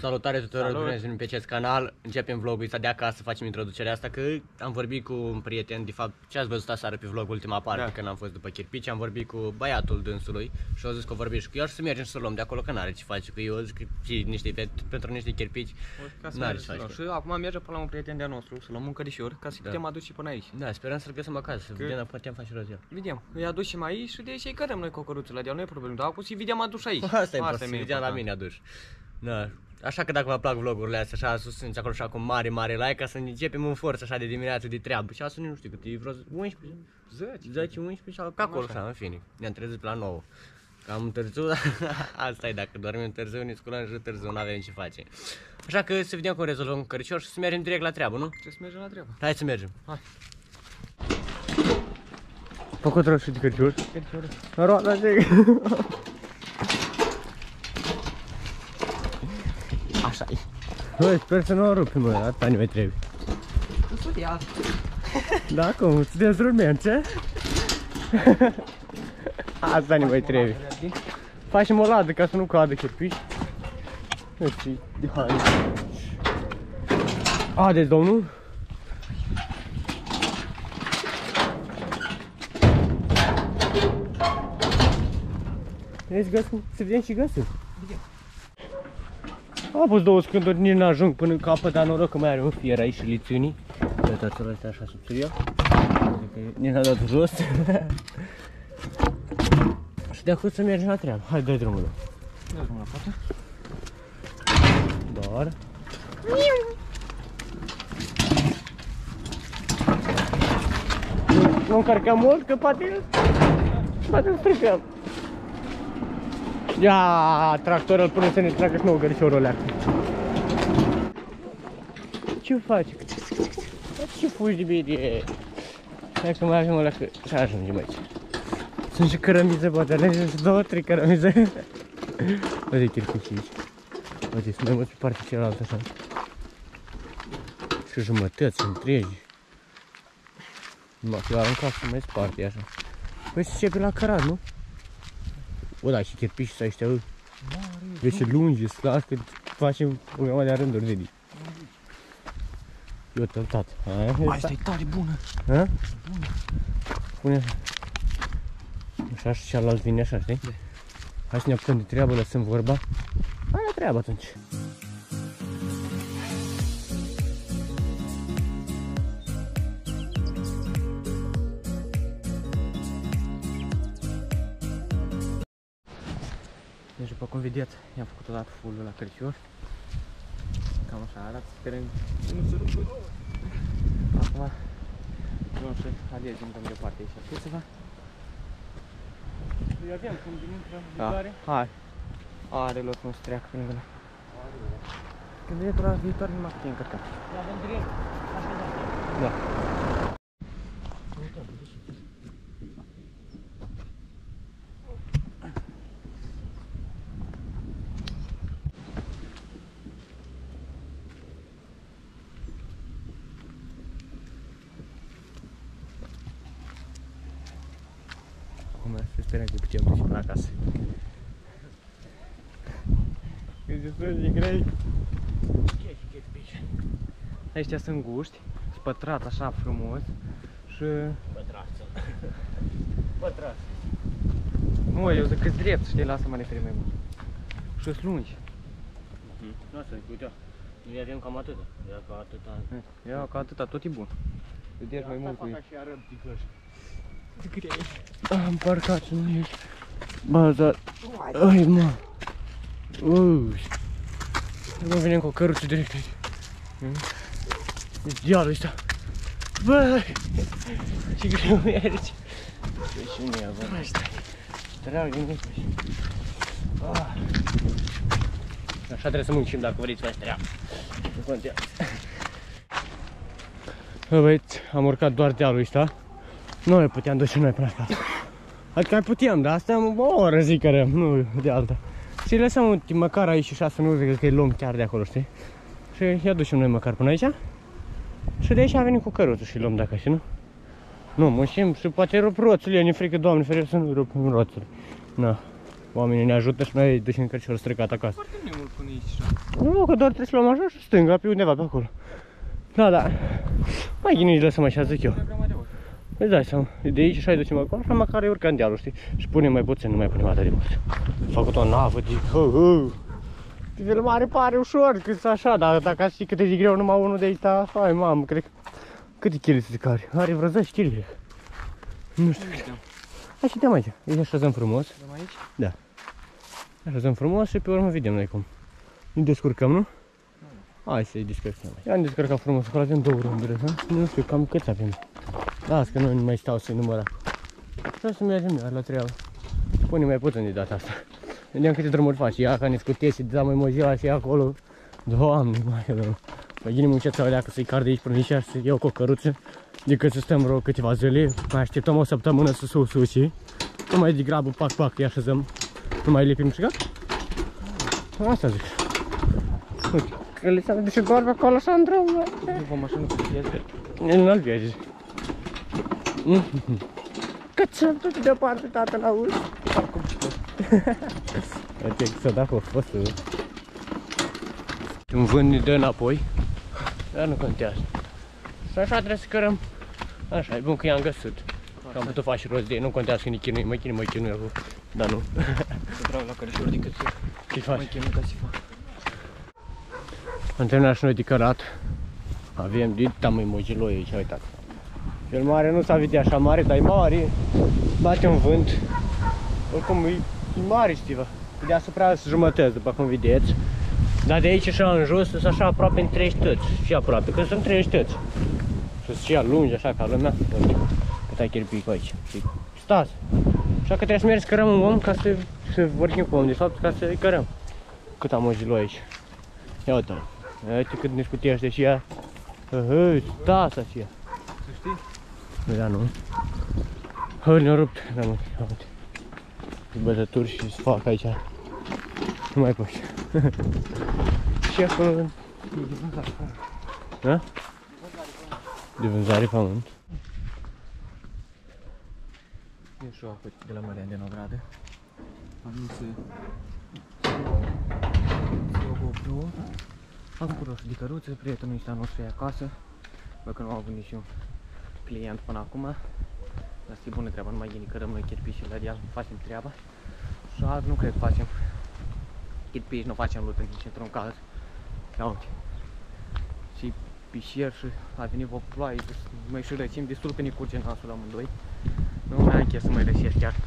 Salutare tuturor, bine ați venit pe acest canal. Începem vlogul ăsta de acasă, facem introducerea asta, că am vorbit cu un prieten, de fapt, ce ați văzut aseară pe vlog, ultima parte, când am fost după Chirpici, am vorbit cu băiatul dânsului și au zis că o vorbești cu el și să mergem să luăm de acolo, că n-are ce face, că eu zic că pentru niște chirpici n-are ce face. Și acum mergem până la un prieten de-a nostru, să luăm un cărișor, ca să putem aduce până aici. Da, sperăm să-l găsim acasă, să vedem dacă putem face rost el. Vedem, îi aducem aici și de aici îi cărăm noi cocăruțul de-al, nu e problemă, dar acum și vedem adus aici. Asta e important, să vedem la mine aduși. Da. Așa că dacă vă plac vlogurile astea, așa susțineți acolo așa cu mare like, ca să începem în forță așa de dimineață de treabă. Și asta nu știu cât e, vreo 11, 10, 11 sau pe acolo așa, în fine. Ne-am trezit pe la 9. Cam târziu, dar asta e, dacă dormim târziu, ne sculăm și târziu, nu avem ce face. Așa că să vedem cum rezolvăm un căricior și să mergem direct la treabă, nu? Ce să mergem la treabă? Hai să mergem. Hai. Făcut roșu de căricior. Căriciorul. Roada de... Așa e. Băi, sper să nu o rupim, mă, asta nu mai trebuie. Da, cum? Să dezrumem, ce? Asta nu mai trebuie. Facem o ladă ca să nu cadă chirpici. Nu știu, de haine. Haideți, domnul. Vezi, găsim, să vedem și găsim. Am pus două scânduri, nici n-ajung până în capăt, dar noroc că mai are un fier aici și lițiunii. Uitați-l ăsta așa subțiriu. Adică nici n-a dat jos. Și de acum să mergem la treabă. Hai, dă-i drumul. Dă drumul la poate. Doar. Nu încărcăm mult, că poate îl stricăm. Ia, tractorul îl pune să ne tragă și nouă gărișorul ăla. Ce faci? Ce fugi de bine? Hai că mai avem ăla că să ajungem aici. Sunt și cărămize, poate alege și 2-3 cărămize. Uite chirpici aici. Uite, sunt mai mulți pe partea cealaltă așa. Și jumătăți întregi. Numai că l-a aruncat să mai sparte așa. Păi se începe la cărat, nu? O, da, și chirpici să ăștia, deci lungi, las că facem o grămadă de rânduri, vedi. Eu tăltat. Asta e tare bună. Ha? Bună. Pune așa și cealalt vine așa, știi? Da. Hai să ne apucăm de treabă, lăsăm vorba. Hai la treabă atunci. Deci după cum vedeți, i-am făcut odată full la căricior. Cam așa arată, sperăm să nu se rupă. Acum vom să alegem de deoparte aici. Știți-vă? Îi avem cum din intră viitoare? Hai! Are loc cum să treacă pe lângă noi. Când vine la viitoare numai putem încărca. Le avem direct, așa da. Da. Să sperăm că putem duce până acasă. Că se strânge grei. Ce chirpici? Ăștia sunt guști, spătrat așa frumos și... Pătrață. Pătrață. Nu, eu zic că-s drept, știi, lasă mă referi mai mult. Și-s lungi. Nu asta, uite, noi avem cam atâta. Ia ca atâta. Ia ca atâta, tot e bun. Vedeți mai mult cu ei. Am parcat și nu ești. Bă, dar... Ai, mă! Uiii! Nu venim cu căruțul direct aici. E dialul ăsta. Băi! Ce greu mergi! Deci nu e avut. Asta-i. Treau din mic. Așa trebuie să muncim dacă vreți să faci treabă. Nu contează. Bă, băieți, am urcat doar dealul ăsta. Nu mai puteam duce noi până acasă. Adică mai puteam, dar asta am o oră zic că nu de alta. Și lăsăm măcar aici și așa să nu zic că îi luăm chiar de acolo, știi? Și îi aducem noi măcar până aici. Și de aici a venit cu căruțul și îi luăm de acasă, nu? Nu, muncim și poate rup roțurile, ne frică, Doamne ferește să nu rupem roțurile. Na. Oamenii ne ajută și noi ducem cărciorul stricat acasă. Foarte mult până aici așa. Nu, că doar trebuie să luăm așa și stânga pe undeva pe acolo. Da, da. Mai ghinii lăsăm așa, zic eu. Îți dai seama, de aici și ai ducem acolo, așa măcar e urcă în dealul, știi? Și punem mai puțin, nu mai punem atât de mult. Am făcut o navă, zic, pe filmare pare ușor, cât așa, dar dacă ați ști cât e de greu numai unul de aici, hai mamă, cred că... Câte kg zic are? Are vreo 10 kg. Nu știu. Hai și dăm aici, îi așezăm frumos. Dăm aici? Da. Așezăm frumos și pe urmă vedem noi cum. Ne descurcăm, nu? Hai să-i descărcăm. Ia-am descărcat frumos, acolo avem două rânduri, ha? Nu știu, cam câți avem. Las că nu mai stau să-i număra. Vreau să mergem iar la treabă. Punem mai puțin de data asta. Vedeam câte drumuri faci. Ia ca ne scutie și da mai mozila și acolo. Doamne, mai doamne. Păi gine munceața alea că să-i car de aici până aici și să iau cu o căruță. Decât să stăm vreo câteva zile. Mai așteptăm o săptămână să se usuce. Nu mai degrabă pac, îi așezăm. Nu mai lipim și gata. Asta zic. Uite, că le s-a dus doar pe acolo așa în drum. După mașină cu piese. Nu-l vezi. Cât sunt tot deoparte, tată, n-auzi? Parcă Uite, s-a dat cu fostul. Un vânt ne dă înapoi, dar nu contează. Și așa trebuie să cărăm. Așa, e bun că i-am găsit. Că am putut face rost de ei, nu contează că ne chinui, mă chinui acum. Dar nu. să trag la cărășori decât să Ce faci? mai chinui ca să fac. Am terminat și noi de cărat. Avem de tamă mojiloi aici, uitați. Cel mare nu s-a vedea așa mare, dar e mare. Bate un vânt. Oricum e mare, știi-vă. Pe deasupra sunt jumătăți, după cum vedeți. Dar de aici așa în jos sunt așa aproape în 3 tăți. Și aproape, că sunt 3 tăți. Și sunt și lungi, așa ca lumea. Cât ai chirpicul aici. Stați. Așa că trebuie să mergi să cărăm un om ca să vorbim cu om, de fapt, ca să-i cărăm. Cât am mojiloi aici. Ia uite-l. Uite cât ne scutește și ea. Stați așa. Să știi? Da, nu. Hăi, ne-a rupt. Da, mă, uite. Bătături și se fac aici. Nu mai poți. Și acolo... Da? De vânzare pământ. E și o apă de la Mărea din Ogradă. Am zis să iau GoPro. Am cumpărat și de căruță, prietenul ăsta nostru e acasă. Bă, că nu am avut niciun client până acum. Asta e bună treaba, nu mai gândi cărăm noi chirpișii la deal, facem treaba. Și azi nu cred că facem chirpiși, nu facem lută nici într-un caz. Ia uite. Și pișier și a venit o ploaie, mai și răcim, destul că ne curge nasul amândoi. Nu mai am chef să mai rășesc chiar.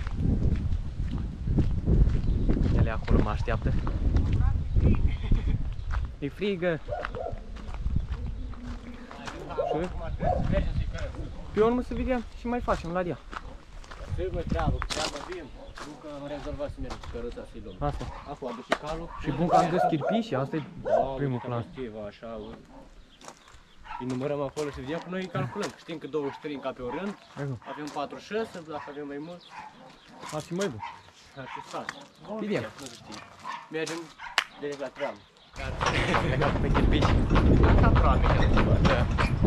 Ele acolo mă așteaptă. E frigă. Pe urmă să vedem și mai facem la ea. Trebuie treabă avem. Nu că am rezolvat să merg cu căruța să-i luăm. Asta. Acum a dus și calul. Și bun că am găsit chirpiși, asta e primul plan. Așa, îi numărăm acolo și vedem că noi îi calculăm. Știm că 23 în pe o rând, avem 46, dacă avem mai mult, Ar fi mai bun. ar fi stat. Vedem. Nu știi. Mergem direct la treabă. Legat pe chirpiși. Aproape chiar ceva, da.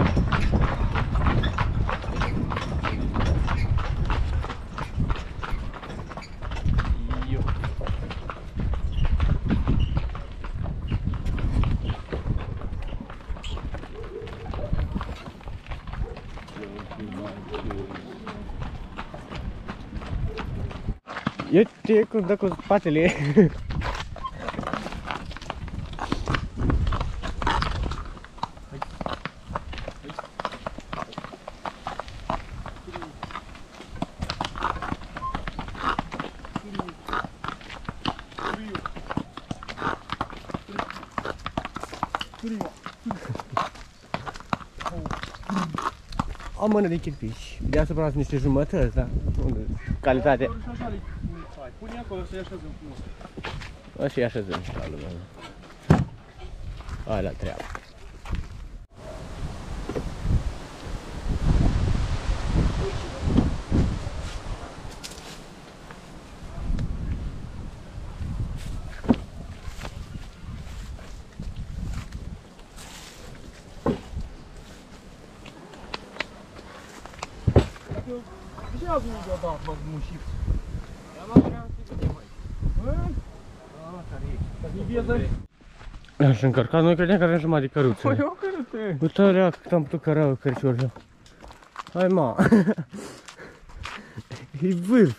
Eu te dă cu spatele. O mână de chirpici. Deasupra sunt niște jumătăți, da? Calitate. Pune acolo să-i așezăm frumos. O să-i așezăm și la lumea. Hai la treabă. Ce a venit deodată, mă, mușiți? Am avut să vedem aici. Așa încărcat, noi credeam că avem jumătate de căruță. Păi eu căruță. Uite alea cât am putut cărau cărciorul. Hai ma. E vârf.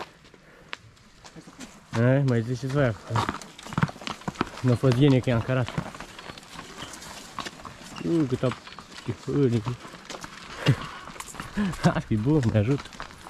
Hai, mai ziceți voi acum. Nu a fost iene că i-am cărat. Cât a stifării. Hai, fi bun, ne ajută.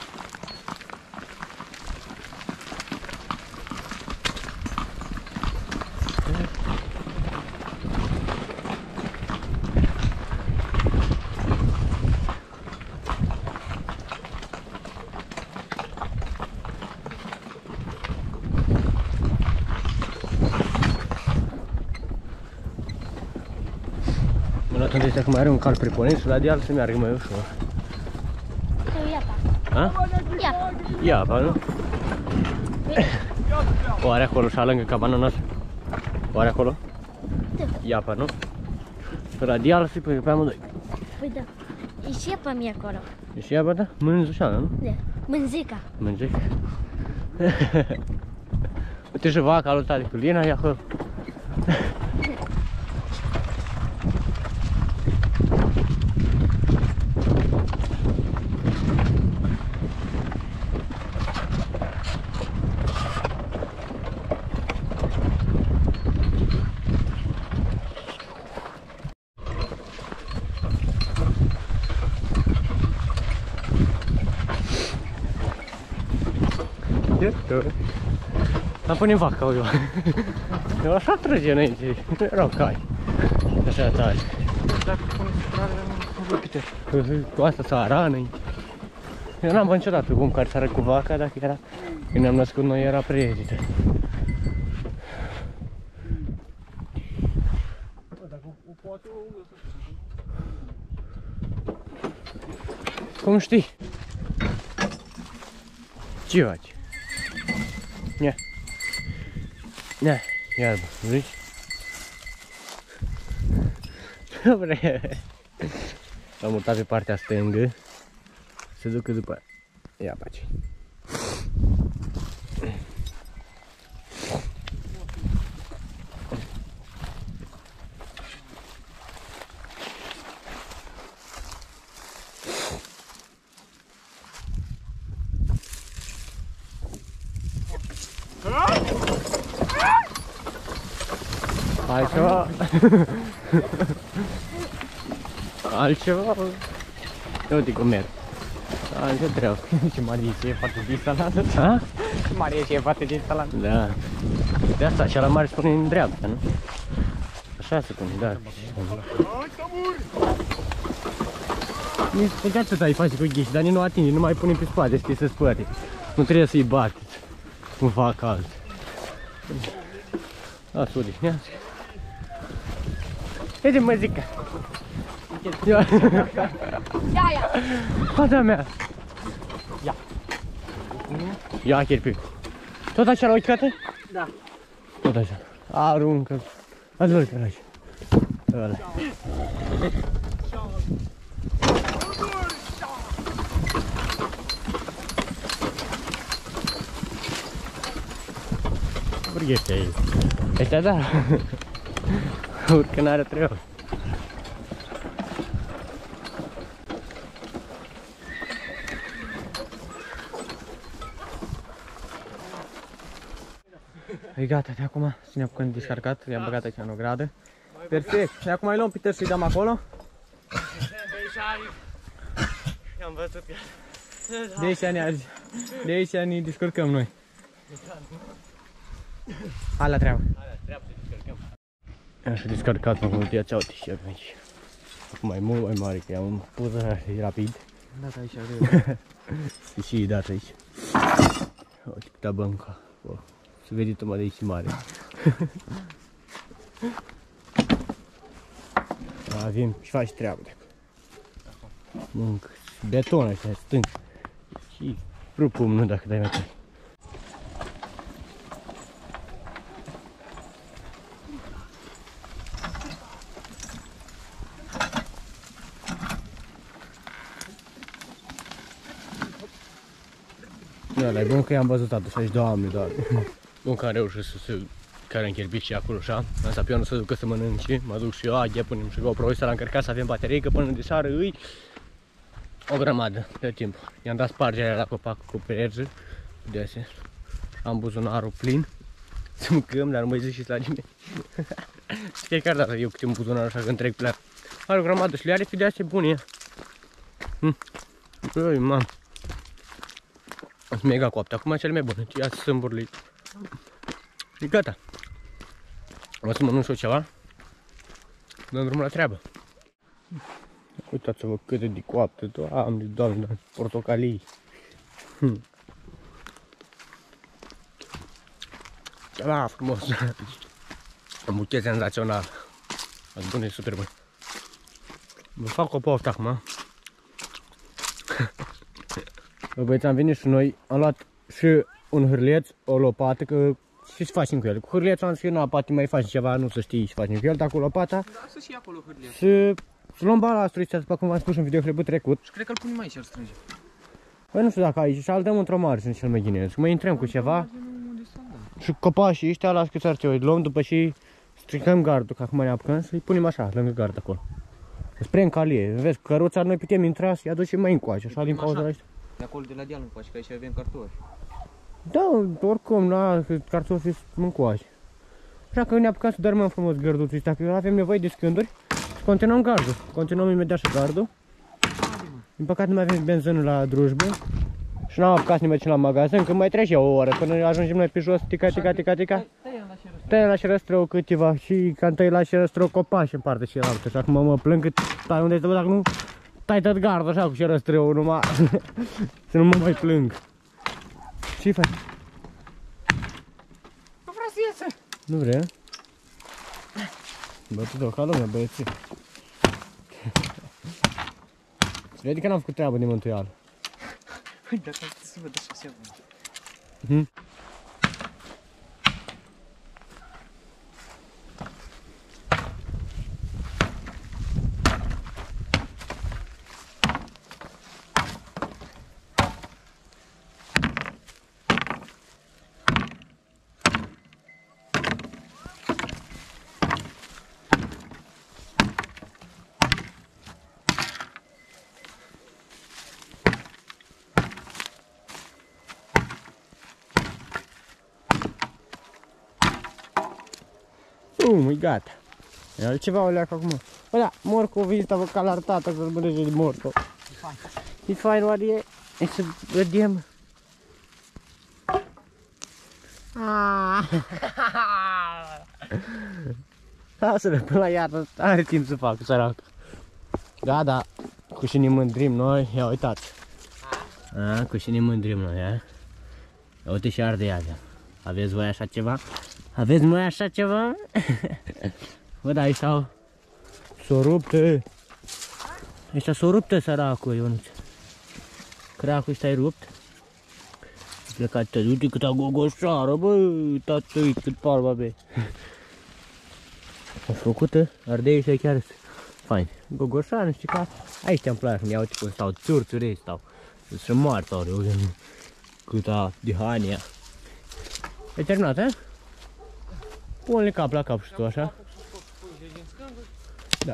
Atunci dacă mai are un cal preponent și la deal să meargă mai ușor. Iapa. A? Iapa, nu? Oare acolo și lângă cabana noastră? Oare acolo? Da. Iapa, nu? La deal să-i pe amândoi. Păi da. E și iapa mie acolo. E și iapa, da? Mânzușeană, nu? Da. Mânzica. Mânzic. Uite și vaca lui tale cu Lina e acolo. Am pune vaca eu. Eu așa trăge înainte, nu erau cai. Așa tare. Dacă pune strada, nu văd câte. Cu asta s-a arană. Eu n-am văzut niciodată cum care s-ară cu vaca, dacă era... Când ne-am născut noi era preedită. Cum știi? Ce faci? Ia. Ia, iarbă, zici? Dobre. L-am mutat pe partea stângă. Se ducă după aia. Ia pace. Altceva. Altceva. Uite cum merg. Ce treabă. Ce mare e foarte din salană. Ha? Ce mare e foarte din salană. Da. De asta așa la mare se pune în dreapta, nu? Așa se pune, da. Nici de atât ai face cu ghiși, dar nici nu atinge, nu mai pune pe spate, știi, să spate. Nu trebuie să-i bateți. Cum fac alții. A, s-o odihnească. Haide, măzica! Ia! Ia. Fata mea! Ia. Ia, chirpic! Tot așa la ochicată? Da. Tot așa. Aruncă! Adu-l că aici. Ăla. Urghește aici. Ăștia da. Urcă n-are treabă. E gata de acum, să ne apucăm de descarcat, i-am băgat aici în o gradă. Perfect, de acum îi luăm Peter și-i dăm acolo. I-am văzut că... De aici ne descurcăm noi. Hai la treabă. Am și descărcat mă cu viața, uite și aici. Acum e mult mai mare, că am pus așa rapid. Dat aici greu. Și dat aici. Uite câta banca. Se vede tocmai de aici mare. Avem și faci treabă de acolo. Muncă. Beton așa, stâng. Și rupum, nu dacă dai mai tare. Da, e bun că i-am văzut atunci, Doamne, Doamne. Încă am reușit să se care încherbici și acolo, așa. Asta pe eu nu se ducă să mănânce, mă duc și eu, aghe, punem și GoPro, să l-am încărcat să avem baterie, că până de seară îi o grămadă de timp. I-am dat spargerea la copac cu perge, de astea. Am buzunarul plin, să mâncăm, dar nu mai zic și la nimeni. Fiecare dată eu câte un buzunar așa când trec pe la... Are o grămadă și le are fi de astea bune. Băi, mam. Sunt mega coapte, acum cele mai bune, ia sâmburile. E gata. O să mănânc și eu ceva. Dăm drumul la treabă. Uitați-vă cât de coapte, doamne, portocalii. Ceva frumos. Un buchet senzațional. Ați bune, super bun. Vă fac o poftă acum. Băieți, am venit și noi, am luat și un hârleț, o lopată, că ce să facem cu el? Cu hârlețul am zis că nu, poate mai facem ceva, nu să știi ce facem cu el, dar cu lopata... Da, să și acolo hârleț. Să luăm balastru ăsta, după cum v-am spus în videoclipul trecut. Și cred că îl punem aici, îl strângem. Păi nu știu dacă aici, și îl dăm într-o margine cel mai ghinez, mai intrăm cu ceva. Și copașii ăștia, las câți arței, îi luăm după și stricăm gardul, că acum ne apucăm, să-i punem așa, lângă gard acolo. Spre în calie, vezi, căruța noi putem intra să-i aducem mai încoace, așa din cauza ăștia. De acolo de la deal încoace, că aici avem cartofi. Da, oricum, na, cartofii sunt încoace. Așa că ne apucăm să dărmăm frumos gărduțul ăsta, că avem nevoie de scânduri și continuăm gardul. Continuăm imediat și gardul. Din păcate nu mai avem benzină la drujbă și n-am apucat să ne mergem la magazin, că mai trece o oră până ajungem noi pe jos, tica. Tăiem la șerăstrău câteva și când tăi la șerăstrău copaci în partea cealaltă. Și acum mă plâng că tai unde dacă nu tai tot gardul așa cu șerăstrău numai să nu mă mai plâng. Ce faci? Nu vreau să iese. Nu vrea? Bătut-o ca lumea, băieții. Se vede că n-am făcut treabă de mântuială. Păi, dacă să văd așa seamănă. E gata. E altceva o leacă acum. Bă, da, morcovii ăsta vă cal artată să-l bănege de morcov. E fain, oare e? E să vedem. Lasă-le până la iarnă, are timp să facă, săracă. Da, da, cu și ne mândrim noi, ia uitați. Cu și ne mândrim noi, ia. Uite și arde ea. Aveți voi așa ceva? Aveți noi așa ceva? Bă, da, ăștia s-o ruptă. Ăștia s-o ruptă, săracul, Ionuț. Cracul ăsta e rupt. Plecat, uite câta gogoșoară, bă, tatăi, cât palma, bă. O făcută, ardei ăștia chiar sunt fain. Gogoșoară, nu știu ca. Aici te-am place, mi-au uite cum stau, țurțuri stau. Sunt moarte, ori, uite, câta dihania. E terminat, he? Pune-le cap la cap și tu, așa. Da.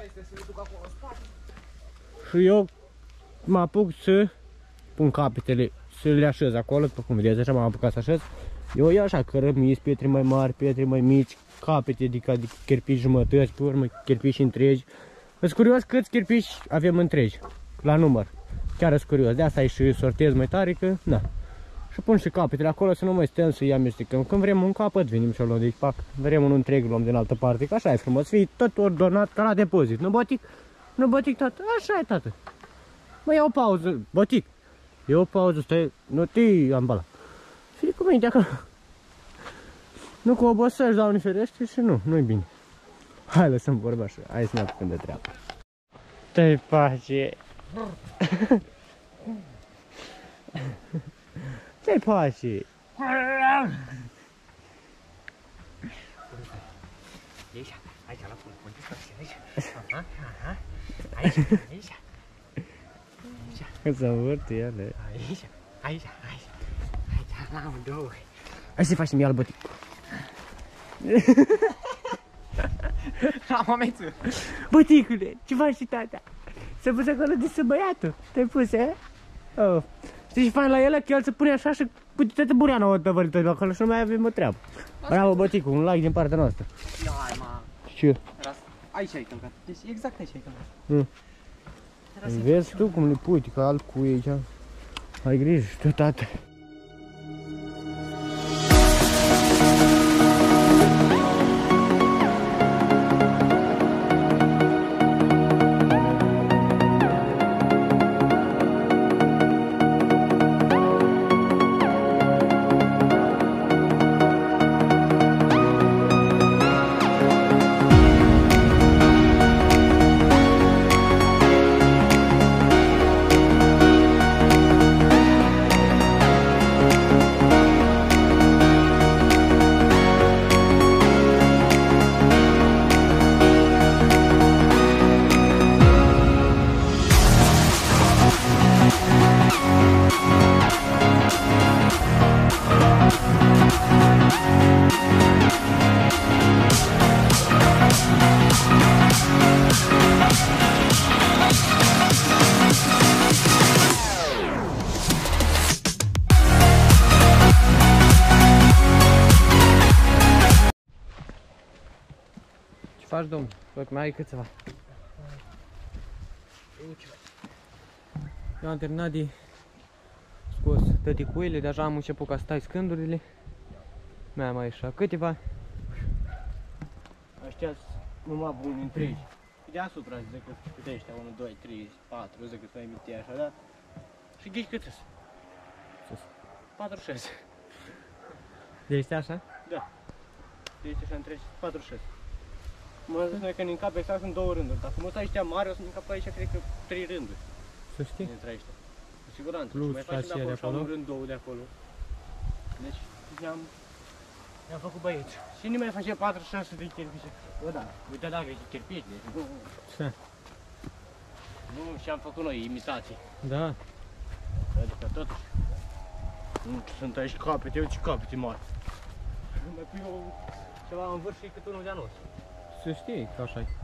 Și eu mă apuc să pun capetele, să le așez acolo, după cum vedeți, așa m-am apucat să așez. Eu iau așa cărămizi, pietre mai mari, pietre mai mici, capete, adică cherpiși jumătăți, pe urmă cherpiși întregi. Sunt curios câți cherpiși avem întregi, la număr. Chiar sunt curios, de asta și sortez mai tare, că, na. Și pun și capetele acolo să nu mai stăm să-i amestecăm. Când vrem un capăt, venim și-o luăm de aici, pac. Vrem unul întreg, luăm din altă parte, că așa e frumos. Fii tot ordonat ca la depozit. Nu, Botic? Nu, Botic, tată? Așa e, tată. Mă iau o pauză, Botic. E o pauză, stai, nu te ambala. Fii cu minte acolo. Nu cu obosești, Doamne ferește, și nu-i bine. Hai, lăsăm vorba așa, hai să ne apucăm de treabă. Te-i pace. Ce-i pace? Aici, aici, la fund, aici. Că se învârte ele. Aici, la amândouă. Hai să facem iar bătic. Amamețu. Băticule, ce faci și tata? S-a pus acolo de să băiatul. Te-ai pus, e? Oh. Știi ce fain la ele? Că el se pune așa și pune toată bureana o tăvărită de acolo și nu mai avem o treabă. Bravo, băticul, un like din partea noastră. Hai, mă. Ce? Aici ai călcat. Deci exact aici ai călcat. Vezi tu cum le pui, că alt cu aici. Ai grijă și tu, tată. Ce faci, domnule? Tot mai ai câțiva. Eu am terminat de scos tăticuile, deja am început ca stai scândurile. Mi-am mai ieșit câteva. Aștia numai buni întregi. Deasupra zic că câte ăștia, 1, 2, 3, 4, zic că s-o emite așa, da? Și ghici cât sunt? Sus. 46. Deci așa? Da. Deci așa întregi, 46. Mă zic noi că ne încap exact în 2 rânduri. Dacă mă stai ăștia mari, o să ne încap aici, cred că 3 rânduri. Să știi? Dintre ăștia. Cu siguranță. Plus Și mai facem faci de de acolo, și am acolo? un rând, 2 de acolo. Deci, ne-am făcut băieți. Și nu mai face 46 de cherpice. Bă, da, uite dacă e cherpici, deci nu. Ce? Nu, și-am făcut noi imitații. Da. Adică totuși. Nu sunt aici capete, uite ce capete mari. Mai pui ceva în vârf și cât unul de-a nostru. Să știi că așa e.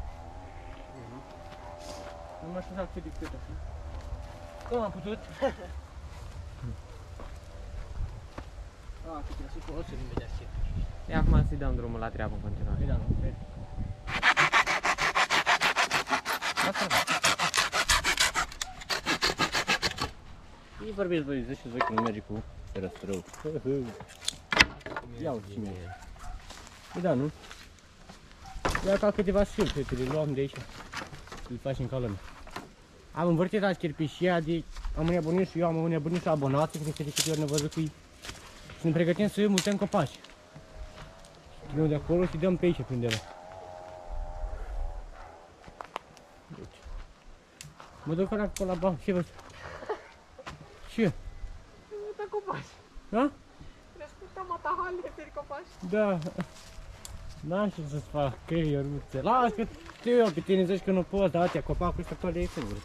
Nu mă știu cât de cât așa. Cum am putut? Cât e, să folosim imediat ce. Ia acum să-i dăm drumul la treabă în continuare. Păi da, nu, vezi. Asta da. Îi vorbiți voi, ziceți voi că nu merge cu răstrău. Ia uite cine e. Păi da, nu? Ia ca câteva șilpe, le luăm de aici. Să-l facem ca lumea. Am învârtit azi cherpișia de... Am înnebunit și eu, am înnebunit și abonații, că de câte ori ne văzut cu ei. Și ne pregătim să mutăm copaci. Luăm de acolo și dăm pe aici prin ele. Mă duc acolo la banc, ce văd? Ce? Uite copaci. Da? Răscutam matahalele pe copaci. Da. N-am ce să-ți fac, creieruțe. Las că știu eu pe tine, zici că nu poți, dar atea copacul ăsta tot e singur.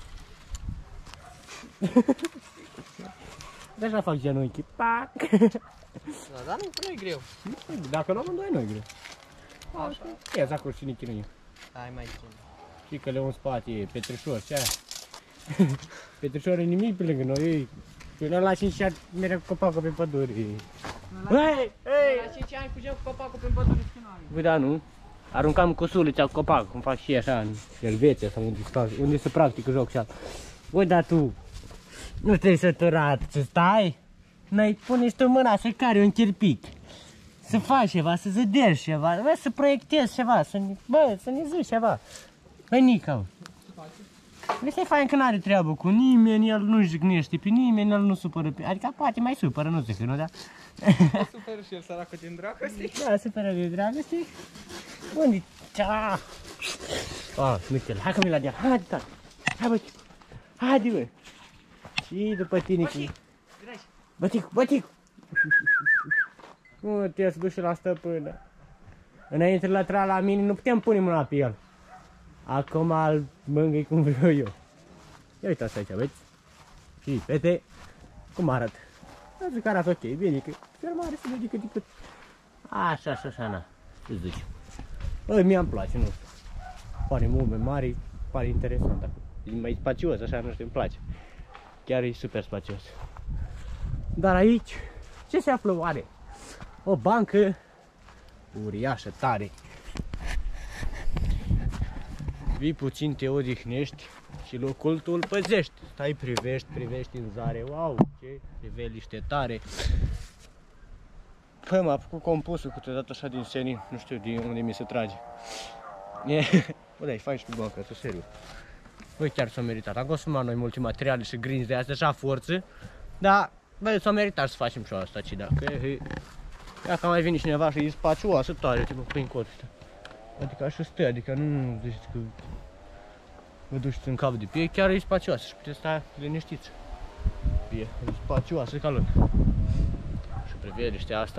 Deja fac genunchi. Pac! Da, dar nu e greu. Dacă nu amândoi nu e greu. Așa. Ia acolo și nichi. Hai mai țin. Știi că le un spate e Petrișor, ce aia? Petrișor e nimic pe lângă noi. Eu l-am luat 5 ani mereu cu copacul pe pădure. Hei! Hei! La 5 ani fugeam cu copacul prin pădure și noi. Băi, da, nu? Aruncam cu sulița cu copac, cum fac și ei așa în Elveția sau unde se practică jocul ăsta. Băi, dar tu nu trebuie săturat să stai? Noi pune tu mâna să cari un chirpic. Să faci ceva, să zădești ceva, bă, să proiectezi ceva, să ne zici ceva. Băi, Nicau, nu se fain că n-are treabă cu nimeni, el nu jignește pe nimeni, el nu supără pe... Adică poate mai supără, nu zic că nu, da? Superă și el săracul din dragoste. Da, supără de dragoste. Unde? Cea! Nu știu, hai că mi-l adea, haide, tata! Hai, băticu! Haide, bă! Și după tine cu... Băticu, băticu! Nu te să duci la stăpână. Înainte la tra la mine, nu putem pune mâna pe el. Acum îl mângâi cum vreau eu. Ia uitați aici, vezi? Și, fete, cum arată? Zic, arată ok, bine, că fermare se vede cât. Așa, na, ce zici? Bă, mie-mi place, nu știu. Pare mult mare, pare interesant acum. E mai spațios, așa, nu știu, îmi place. Chiar e super spațios. Dar aici, ce se află oare? O bancă uriașă, tare. Vii puțin, te odihnești și locul tu îl păzești. Stai, privești în zare, wow, ce priveliște tare. Păi m-a făcut compusul câteodată așa din senin, nu știu din unde mi se trage. Bă, da, faci tu bancă, să seriu. Băi, chiar s-a meritat. Am consumat noi multe materiale și grinzi de astea, așa forță. Dar, băi, s-a meritat să facem și asta, ci dacă dacă mai vine cineva și e spacioasă tare, tipo prin cod ăsta. Adică așa stă, adică nu ziceți că vă duceți în cap de pie, chiar e spacioasă și puteți sta liniștiți. Pie, e spacioasă ca lumea. Și priveliștea asta...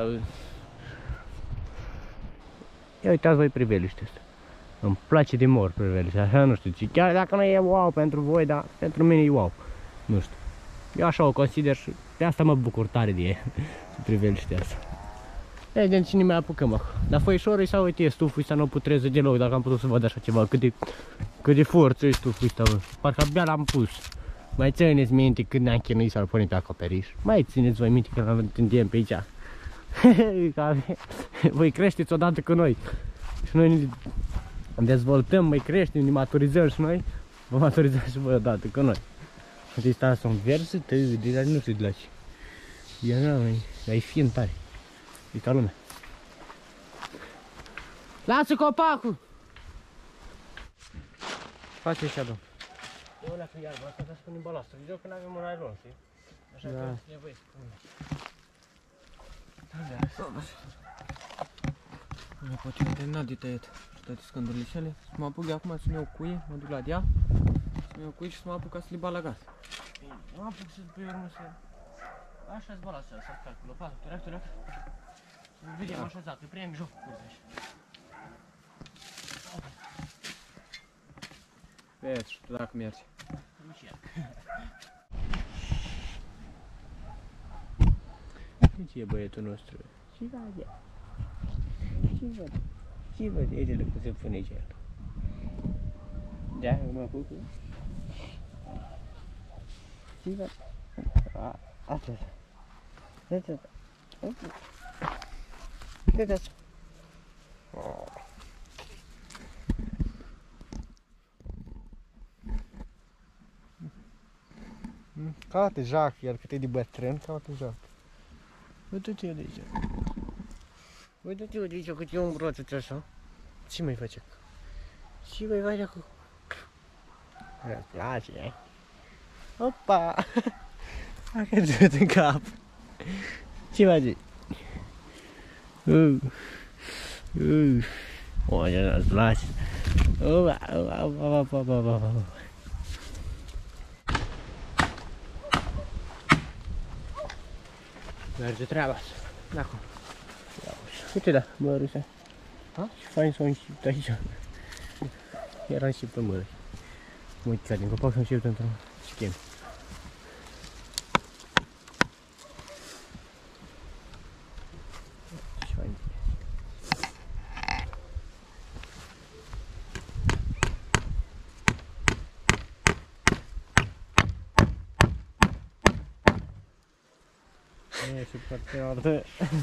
Ia uitați voi priveliștea asta. Îmi place de mor priveliștea, așa nu știu, chiar dacă nu e wow pentru voi, dar pentru mine e wow. Nu știu. Eu așa o consider și de asta mă bucur tare de ea, priveliștea asta. Evident, cine mai apucăm acum. Dar foișorul sau uite, stuful ăsta nu putreze deloc, dacă am putut să văd așa ceva, cât de forță e stuful ăsta, bă. Parcă abia l-am pus. Mai țineți minte când ne-am chinuit să-l punem pe acoperiș? Mai țineți voi minte că l-am întindem pe aici? Voi creșteți odată cu noi. Și noi ne dezvoltăm, mai creștem, ne maturizăm și noi. Vă maturizați și voi odată cu noi. Deci asta sunt verse, dar nu știu de la ce. Ia n-am, e fiind tare. E ca lumea. Lasă copacul! Face și domn. Eu ăla cu iarba asta, să spunem balastră. Eu că n-avem un aeron, știi? Așa că e nevoie să punem. Nu pot eu terminat de tăiat și toate scândurile cele. Să mă apuc de acum să-mi iau cuie, mă duc la dea, să-mi iau cuie și să mă apuc ca să le bat la gaz. Bine, mă apuc să pe urmă să... Așa-ți balastra, să-ți fac cu lopatul, tractorul. Vedem așezat, îi prindem joc cu curtea. Vezi și tu dacă mergi. Încerc. Ce e băietul nostru? Ce vede? Ce vede? Ce vede? Uite-l cum se pune aici el. Da, mă apuc. Ce vede? Asta. Asta. Uite-ți. Caută Jac, iar cât e de bătrân, caută Jac. Uite-te de aici. Uite-te de aici cât e un broț așa. Ce mai face? Ce mai face acum? Îți place, ai? Opa! A căzut în cap. Ce faci? O, ce îți place? Opa. Merge treaba asta. D'acum. Uite da, mă râse. Ha? Și fain s-o înșipt aici. Era înșipt pe mără. Mă uite din copac s-o înșipt într-un schem. Și fain. E super tare.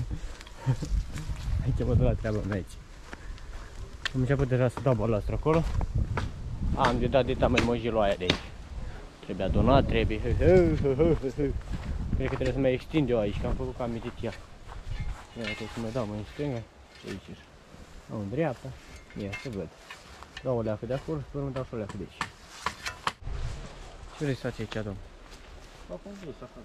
Aici mă duc la treaba mea aici. Am început deja să dau balastra acolo. Am de dat de tamen mojiloaia de aici. Trebuie adunat, trebuie. Cred că trebuie să mai extind eu aici, că am făcut cam mitit ea. Ia trebuie să mai dau mai în stânga. Și aici. Am în dreapta. Ia, să văd. Dau o leacă de acolo și pe urmă dau și o leacă de aici. Ce vrei să faci aici, domn? Fac un vis așa,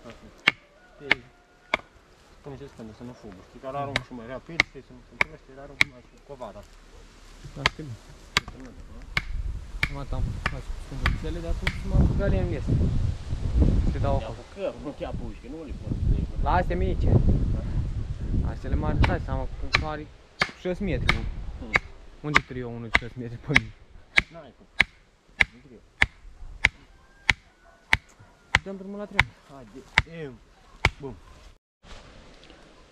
până ce scândă, să nu fugă. Știi că arunc și mai rapid, știi, să nu se întâlnește, dar arunc mai cu covara. Da, știu bine. Acum am faci scândurile, dar atunci mă apuc alea în este. Te dau acolo. Nu te apuci, că nu le pot. La astea mici. Astea le mari, dai seama că are 6 metri. Unde trebuie eu unul de 6 metri pe mine? N-ai cum. Nu trebuie. Dăm drumul la treabă. Haide. Bun.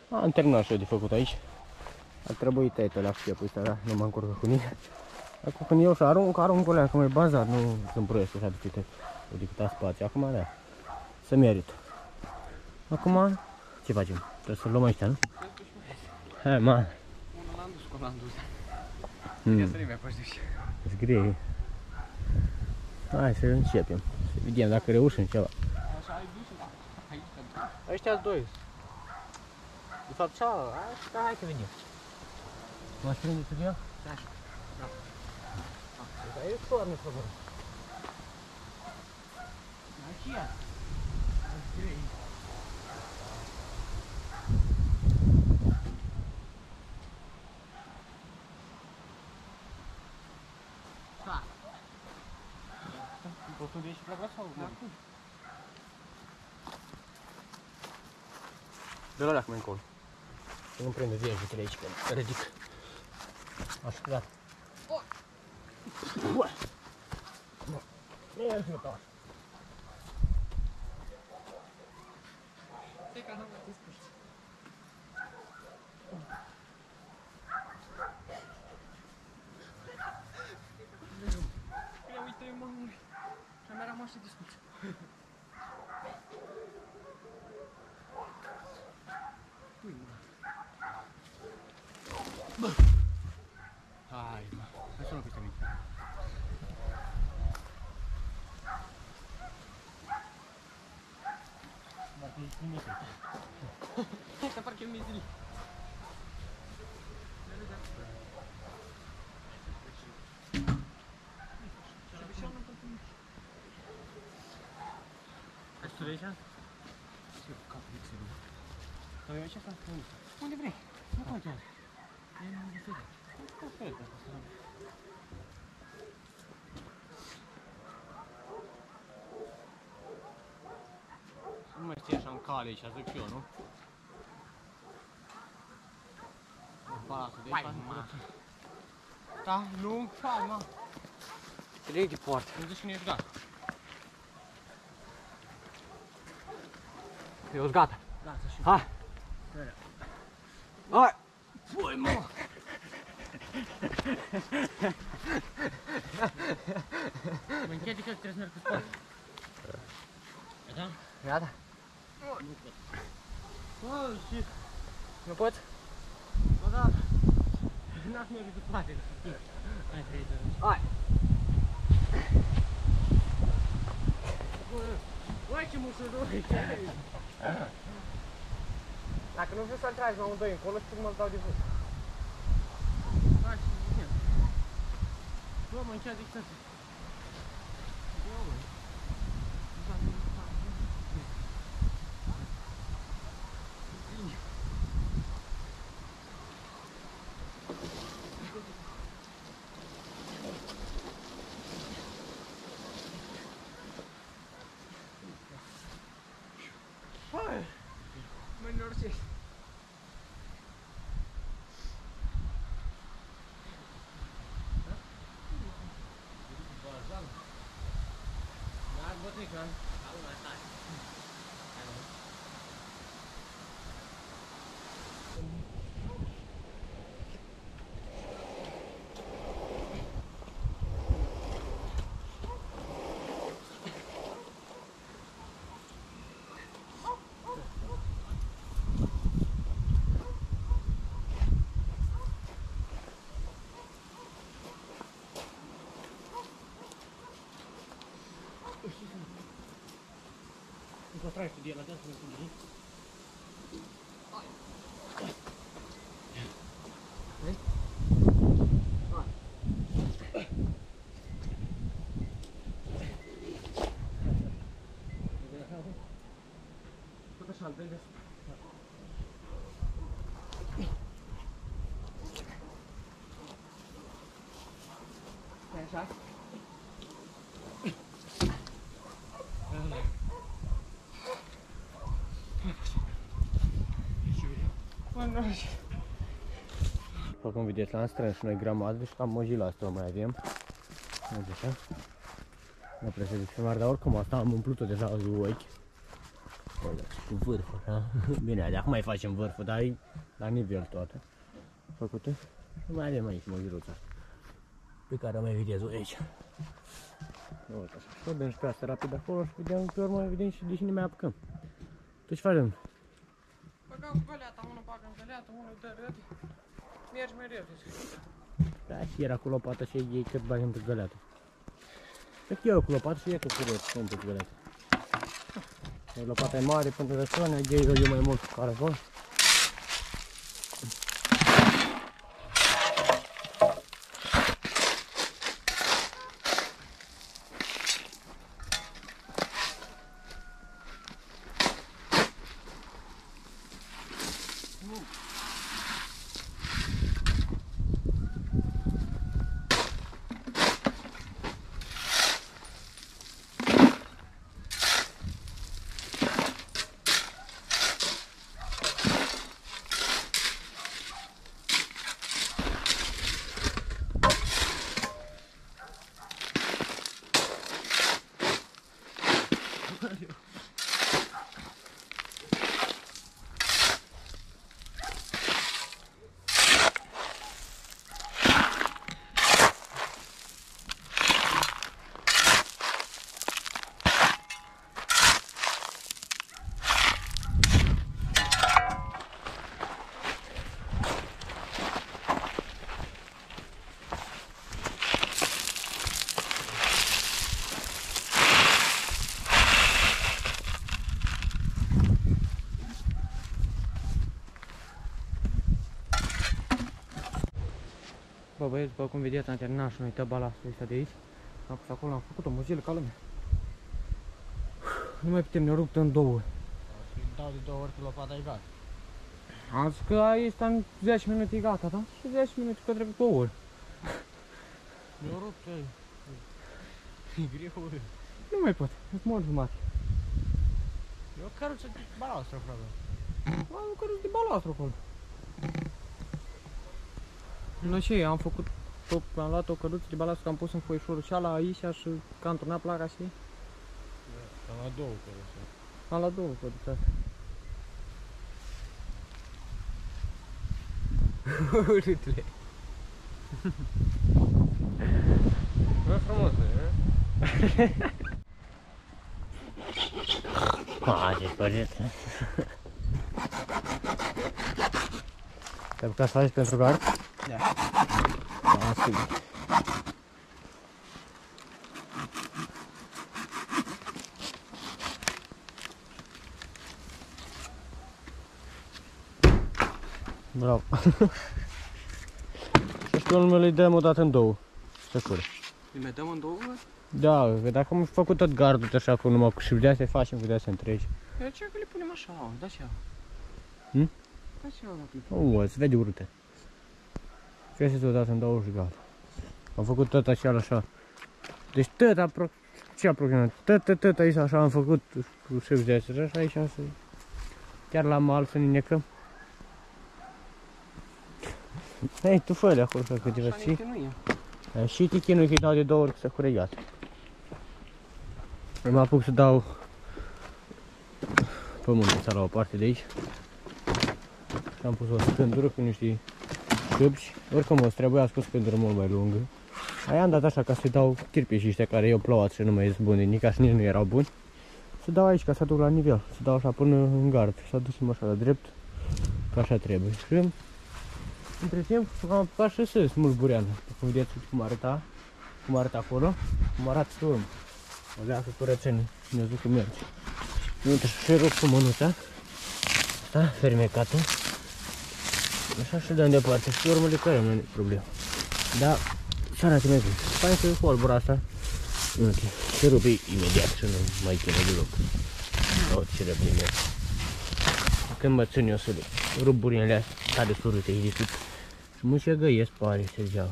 Am terminat și eu de făcut aici. Ar trebui tăiete la știepul ăsta, dar nu mă încurcă cu nine. Acum când eu și arunc o leacă mai bazar, nu sunt proiect așa de câta spațiu. Acum da, să merită. Acum, ce facem? Trebuie să luăm ăștia, nu? Hai, ma. Unul l-am dus, cum l-am dus. Ia să le mai păștești. Îți grei. Hai să începem. Să vedem dacă reușim ceva. Așa ai dus aici. Ăștia doi. De fapt, cealaltă. Hai că venim. M-aș prinde să via? Da, așa. Dar e foarte făcut. Așa. Grei. Da. Poți să ieși la sau? Dă-l alea cum e încolo. Să nu prinde viejul de aici, că ridic. Așa, gata. Bun. Mergi, gata. Stai că n-am mai discutat. Ia uite-i, mă, și mi-a rămas și discuție. Pui, mă. Bă! Hai, mă. Hai să luăm peste mici. Dacă ești nimic aici. Hai că parcă e mizili. Ai tu de aici? Sau e aici sau unde? Unde vrei? Nu contează. E unde se dă. Nu mai știi așa în cale aici, zic eu, nu? Palatul de aici. Hai, mă. Da, lung, hai, mă. Trei de poartă. Nu zici când ești gata. Eu sunt gata. Gata și Hai! Hai! Pui, mă! Mă închede că trebuie să merg cu spate. Gata? Gata? Bă, și... Nu poți? Bă, da. N-aș merge cu spate. Hai, trei, Hai! Băi, ce mușuroi! Dacă nu vreau să-l tragi amândoi încolo, știi cum îl dau de vânt. Hai, și zicem. Bă, mă închează distanță. Bă, mă. Hai! Mă înnorcești. Încontrare cu el, adesso mi conviene. Tot așa, îl vede. Stai așa? Mă înnorcești. După cum vedeți, l-am strâns și noi grămadă și cam măjila asta o mai avem. Uite așa. Nu prea se zic filmar, dar oricum asta am umplut-o deja de ochi. Cu vârful, da? Bine, de acum mai facem vârful, dar e la nivel toată. Făcută. Și mai avem aici măgiruța pe care o mai vedeți aici. Uite așa, și dăm și pe asta rapid acolo și vedem pe urmă, vedem și de cine mai apucăm. Tu ce facem? Băgăm cu găleata, unul bagă în găleată, unul dă râd. Mergi mereu. Da, și era cu lopata și ei cât bagăm pe găleată. Cred că eu cu lopata și e că curăț, cum pe găleată. Lopata e mare pentru răsoane, eu mai mult cu caravon. Bă băieți, după cum vedeți, am terminat și noi uitat balastul ăsta de aici. Am pus acolo, am făcut o muzilă ca lumea. Nu mai putem, ne rupt în două. Și dau de 2 ori cu lopata e gata. Am zis că aici în 10 minute e gata, da? Și 10 minute că trebuie 2 ori. Mi-o rupt, e greu. Nu mai pot, îți mor jumate. Eu căruță de balastră, frate. Am un căruț de balastru acolo. Nu ce, am făcut, am luat o căruță de balastru, am pus în foișorul și ala aici și că am turnat placa, știi? Am la 2 căruțe. Am la 2 căruțe astea. Urâtule. Bă, frumos, e? Ce părete. Te-ai bucat să faci pentru gard? Da. Da, sigur. Bravo. Și pe urmă îi dăm o dată în 2. Să cură. Îi mai dăm în 2 ori? Da, că dacă am făcut tot gardul așa cu numai cu și de astea facem cu de astea întregi. Eu ce că le punem așa, da și Hm? Da și dacă le Se vede urâte. Crește o dată în 2 și gata. Am făcut tot așa. Deci tot aproximativ, aici așa am făcut cu șef de astea și aici să... Chiar la mal să ne necăm. Hei, tu fă-le acolo să câteva, știi? Și te chinui că îi dau de 2 ori să curegat. Mă apuc să dau pământul ăsta la o parte de aici. Și am pus o scândură cu niște câpci. Oricum o să trebuiască o scândură mult mai lungă. Aia am dat așa ca să-i dau chirpișii ăștia care eu plouat și nu mai ies buni, nici și nici nu erau buni. Să dau aici ca să duc la nivel, să dau așa până în gard, să aducem așa la drept, ca așa trebuie. Și între timp am apucat și să smulg bureană, cum vedeți cum arăta acolo, cum arată pe urmă. O leacă curățenie, ne zic că merge. Uite și rup cu mânuța, asta, fermecată. Așa și dăm departe și pe urmă le cărăm, nu e problemă. Da, să arate mai bine. Fain să folbura asta. Uite, se rupe imediat și nu mai ține deloc. Uite ce răbdă merge. Când mă țin eu să rup burinele astea, care sunt urâte, e decât. Și mă și găiesc, pare, se geau.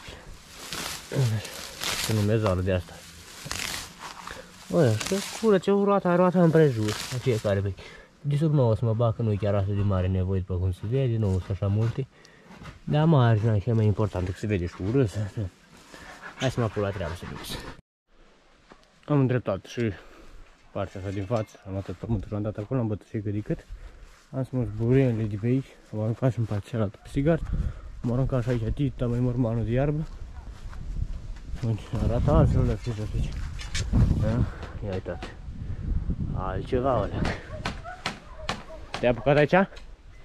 Să nu mezară de asta. Bă, să curățe roata împrejur, la fiecare vechi. De sub 9 să mă bag, că nu e chiar atât de mare nevoie, după cum se vede, nu sunt așa multe. Dar marginea e cea mai importantă, că se vede și urât. Hai să mă apuc la treabă să vezi. Am îndreptat și partea asta din față. Am luat pământul, l-am dat acolo, am bătut și cât de cât. Am smuls burenile de pe aici, am aruncat și în partea cealaltă pe sigar. Am aruncat și aici tita, mai mormanul de iarbă. Deci arată altfel, ăla, știți aici. Da? Ia uitați. Altceva ăla. Te-ai apucat aici? Ai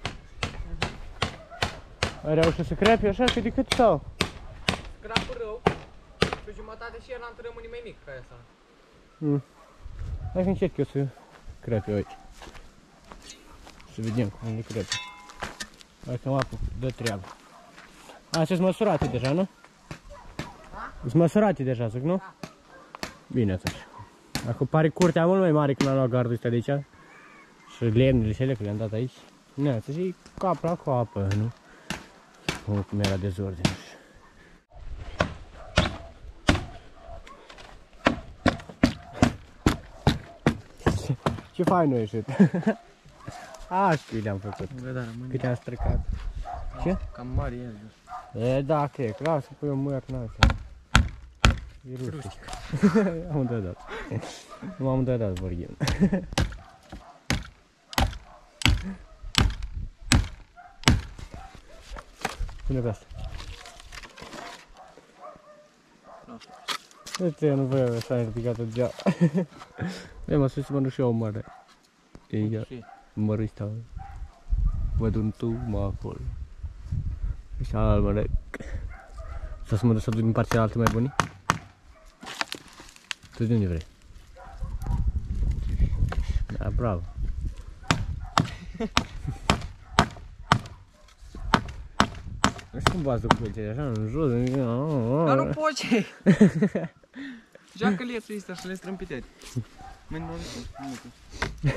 reușit să crepi așa cât de cât sau? Scrapul rău. Pe jumătate și el n-am rămâne mai mic ca asta. Hai să încerc eu să crepi eu aici. Să vedem cum le crepi. Hai că mă apuc de treabă. Astea sunt măsurate deja, nu? Sunt măsurate deja, zic, nu? Bine atunci. Acum pare curtea mult mai mare când am luat gardul ăsta de aici. Și lemnele și ele, că le-am dat aici. Nu, să și cap la coapă, nu? Cum era dezordine. Ce fain a ieșit. Așa le-am făcut. Câte am stricat. Ce? Cam mare el. E, da, cred. Lasă, pui o mâia în așa. E rustic. Am dat. Nu m-am dat vorbim. Pune pe asta. Uite, eu nu vreau așa ridicată de geaba. Băi, mă sus să mă duc și eu o mare. Ia, mărui stau. Văd un tu, mă acolo. Și al mă să mă duc să duc din partea altă mai buni? Tu de unde vrei? Da, bravo. Nu știu cum v-ați duc pe așa în jos. Dar nu poți! Joacă lețul ăsta și le strâmpitezi. Mâine nu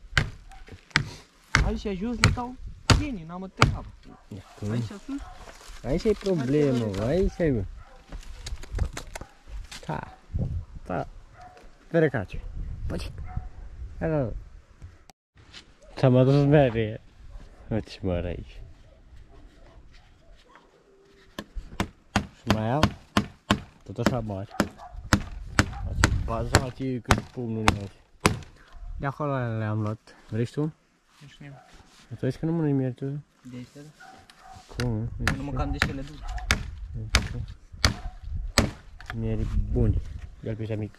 aici jos le dau pieni, n-am o treabă. Aici sus? Aici e problemă, aici e bă. Da. Da. Verecace. Păi. Hello. Ți-am adus mere. Uite ce mare aici. Și mai am tot așa mari. Bazate cât pumnul meu. De acolo le-am luat. Vrei și tu? Nu știu. Tu vezi că nu mănânci mieri tu? De aici, da? Cum? Nu mâncam de cele două. Mieri buni. Ia-l pe ăștia mic.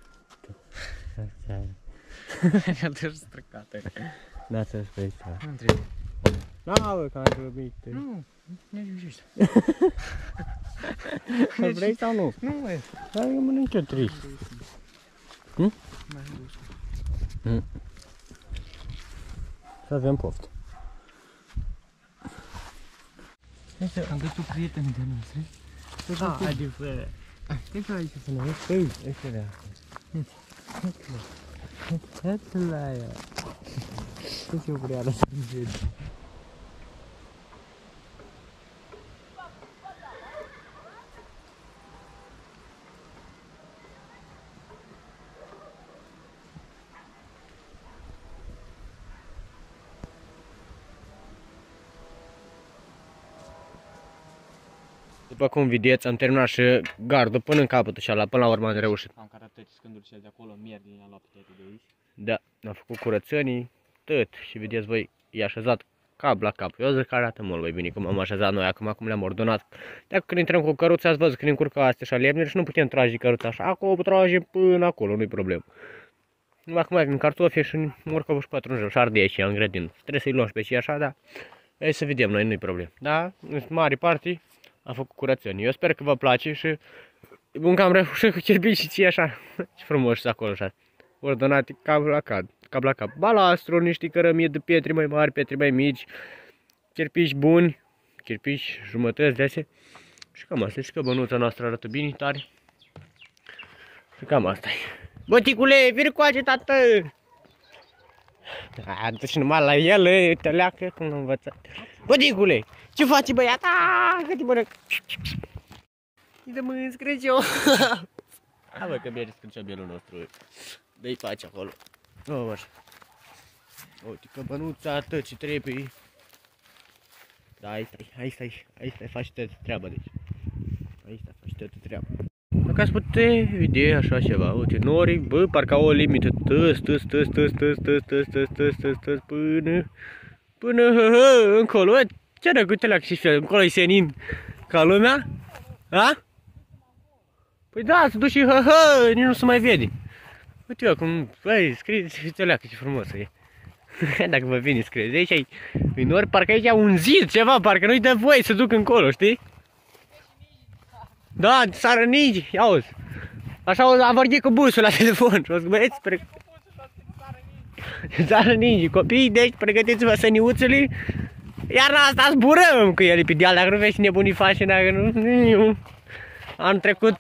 Mi-a dus străcată. Da, să-ți pe aici. Nu trebuie. Da, bă, că n-ai grăbit. Nu, nu iubește. Vrei sau nu? Nu, mă. Dar eu mănânc eu trist. Mai dus. Să avem poftă. Am găsit prietenii de noastre. Ah, adică... Ce că aici? Să ne vezi? Ăsta era. Uite la ea. Ce-o vrea la să-mi După cum vedeți, am terminat și gardul până în capătul și până la urmă am reușit. Am carat toate scândurile de acolo, mierdi din ala de aici. Da, am făcut curățenii, tot. Și vedeți voi, i-a așezat cap la cap. Eu zic că arată mult mai bine cum am așezat noi acum le-am ordonat. Dacă când intrăm cu căruța, ați văzut că ne încurcă astea și lemnele și nu putem trage căruța așa. Acolo trage până acolo, nu-i problemă. Acum mai vin cartofi și morcovul și pătrunjel și ardei și în grădină. Trebuie să-i luăm și pe cei așa, da. Hai să vedem noi, nu-i problemă. Da, în mare parte am făcut curățenii. Eu sper că vă place și bun că am reușit cu cherpicii așa. Ce frumos acolo așa. Ordonate cap la cap. Balastru, niște cărămidi de pietre mai mari, pietre mai mici. Cherpici buni. Cherpici jumătăți de astea. Și cam asta. Și că bănuța noastră arată bine, tare. Și cam asta e. Băticule, vine cu ace, tată! Da, deci numai la el, te leacă cum l-am învățat. Băticule, ce faci băiat? Că te mănânc! Îi mâns Crăciun! Hai bă, că bine scârciobelul nostru. Dă-i pace acolo. O, așa. Uite că bănuța tă ce trebuie. Da, aici stai, faci toată treaba deci. Aici stai, faci toată treaba. Dacă ați putea vedea așa ceva, uite, nori, bă, parcă au o limită, până încolo, bă, ce dacă uite la și fel, încolo e senin ca lumea, a? Păi da, se duce și nici nu se mai vede. Uite eu cum, băi, scrieți, uite leacă ce frumos e. Dacă vă vine scrieți, aici e nori, parcă aici un zid, ceva, parcă nu-i dă voie să duc încolo, știi? Da, sară ningi, auzi. Așa am vorbit cu busul la telefon și o zic, băieți, sară ningi, copii, deci pregătiți-vă săniuțele. Iar asta zburăm cu ele pe deal, dacă nu vezi ce nebunii faci, dacă nu... Anul trecut...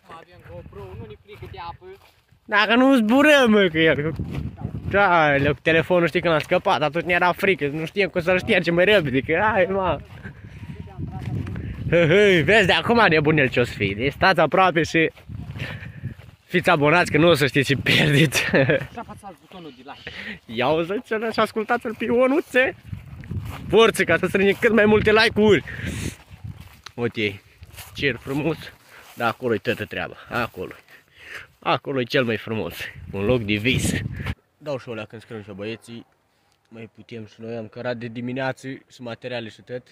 Dacă nu zburăm, mă, cu el. Da, cu telefonul știi când a scăpat, atunci ne era frică, nu știam cum să-l ștergem mai repede, că hai, mă. Vezi, de acum nebunel ce o să fie, deci stați aproape și fiți abonați că nu o să știți ce pierdeți. Apăsați butonul de like. Ia uitați-l și ascultați-l pe Ionuțe. Forță ca să strângem cât mai multe like-uri. Uite, cer frumos, dar acolo e toată treaba, acolo. Acolo e cel mai frumos, un loc de vis. Dau și olea când scriu și băieții, mai putem și noi, am cărat de dimineață și materiale și tot.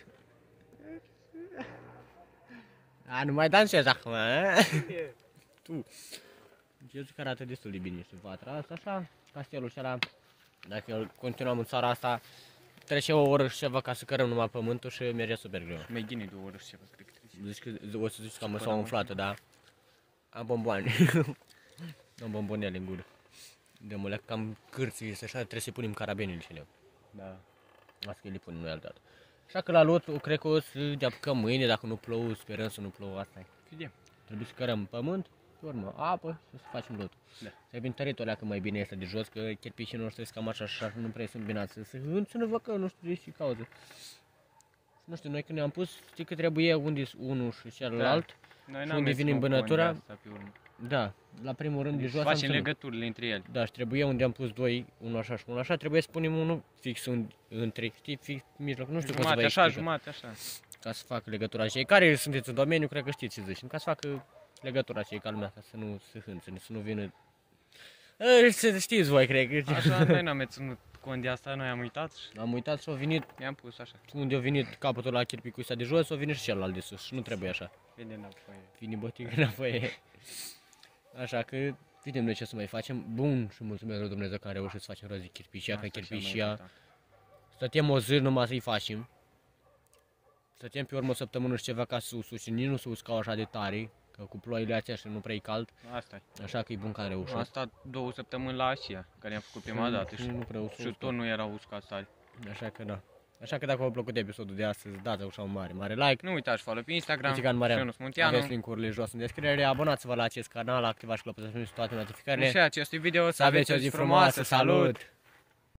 A, nu mai dansez acum, tu. Eu zic că arată destul de bine și vatra asta, așa, castelul și ăla. Dacă continuăm în țara asta, trece o oră și ceva ca să cărăm numai pământul și merge super greu. Mai ghine 2 ore și ceva, cred că trebuie. Zici că o să zici că am măsua umflată, da? Am bomboane. Am bombonele în gură. De mă cam cârții, așa, trebuie să punem carabenile și leu. Da. Asta că le punem noi altă dată. Așa că la lot, cred că o să ne apucăm mâine, dacă nu plouă, sperăm să nu plouă, asta e. Vedem. Trebuie să cărăm pământ, pe urmă apă și să facem lotul. Da. Să ai tărit o leacă mai bine asta de jos, că cherpișii noștri sunt cam așa, nu prea sunt binați. Să nu văd că nu știu de ce cauză. Nu știu, noi când ne-am pus, știi că trebuie unde unul și celălalt. Noi și unde vine îmbânătura. pe urmă. Da, la primul rând de jos am Facem legăturile între ele. Da, și trebuie unde am pus doi, unul așa și unul așa, trebuie să punem unul fix între, știi, fix mijloc, nu știu cum să vă explic. Jumate, așa. Ca să facă legătura. Cei care sunteți în domeniu, cred că știți ce zic. Ca să facă legătura cei ca lumea, ca să nu se hânțe, să nu vină... Să știți voi, cred că... Așa, noi n-am mai ținut cont de asta, noi am uitat și Am uitat și au venit, ne-am pus așa. unde a venit capătul la chirpicul ăsta de jos, au venit și celălalt de sus și nu trebuie așa. Vede înapoi. Vine botică înapoi. Așa că vedem noi ce să mai facem. Bun și mulțumesc lui Dumnezeu că am reușit să facem rost de chirpișia, că chirpișia. Stăteam o zi numai să-i facem. Stăteam pe urmă o săptămână și ceva ca să și nici nu se uscau așa de tare, că cu ploile astea și nu prea cald. Asta Așa că e bun că am reușit. am stat 2 săptămâni la Asia, care am făcut prima dată și nu prea și tot nu era uscat tare. Așa că da. Așa că dacă v-a plăcut episodul de astăzi, dați așa un mare like. Nu uitați follow pe Instagram, Țigan Marian. Ionuț Munteanu. Aveți link-urile jos în descriere. Abonați-vă la acest canal, activați clopoțel să primiți toate notificările. Și acestui video Să aveți o zi frumoasă, salut!